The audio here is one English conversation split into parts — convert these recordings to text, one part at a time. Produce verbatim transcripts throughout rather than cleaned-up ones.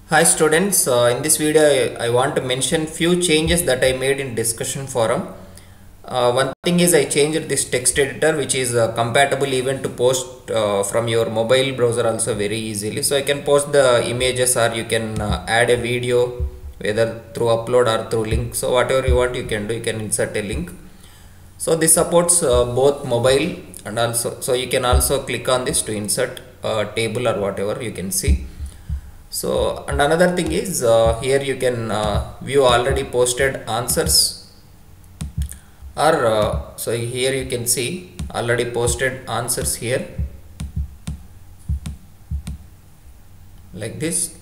Hi students, uh, in this video I, I want to mention few changes that I made in discussion forum. Uh, one thing is I changed this text editor which is uh, compatible even to post uh, from your mobile browser also very easily. So I can post the images or you can uh, add a video whether through upload or through link. So whatever you want you can do, you can insert a link. So this supports uh, both mobile and also, so you can also click on this to insert a table or whatever you can see. So and another thing is uh, here you can uh, view already posted answers or uh, so here you can see already posted answers here like this,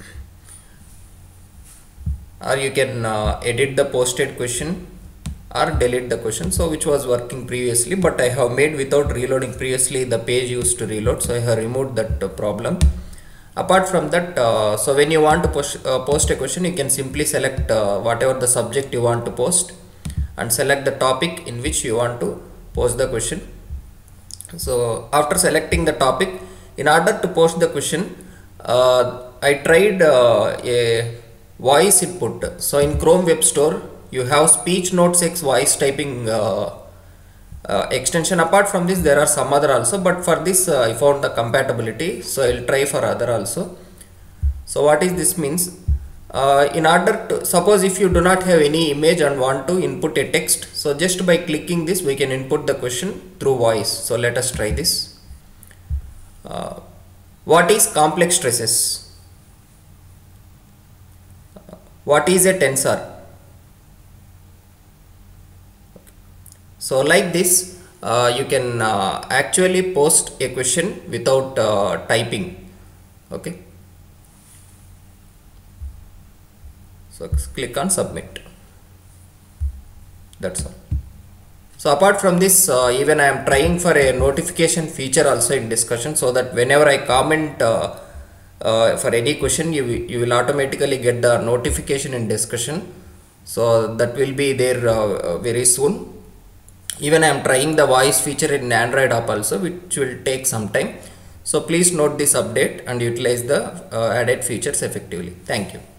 or you can uh, edit the posted question or delete the question, so which was working previously but I have made without reloading. Previously the page used to reload, so I have removed that uh, problem. Apart from that, uh, so when you want to push, uh, post a question, you can simply select uh, whatever the subject you want to post and select the topic in which you want to post the question. So after selecting the topic, in order to post the question, uh, I tried uh, a voice input. So in Chrome Web Store, you have Speech Notes X voice typing uh, Uh, extension. Apart from this there are some other also, but for this uh, I found the compatibility, so I will try for other also. So what is this means, uh, in order to suppose if you do not have any image and want to input a text, so just by clicking this we can input the question through voice. So let us try this. Uh, what is complex stresses? What is a tensor? So like this uh, you can uh, actually post a question without uh, typing. Okay, so click on submit. That's all. So apart from this, uh, even I am trying for a notification feature also in discussion, so that whenever I comment uh, uh, for any question, you, you will automatically get the notification in discussion. So that will be there uh, very soon. Even I am trying the voice feature in Android app also, which will take some time. So please note this update and utilize the uh, added features effectively. Thank you.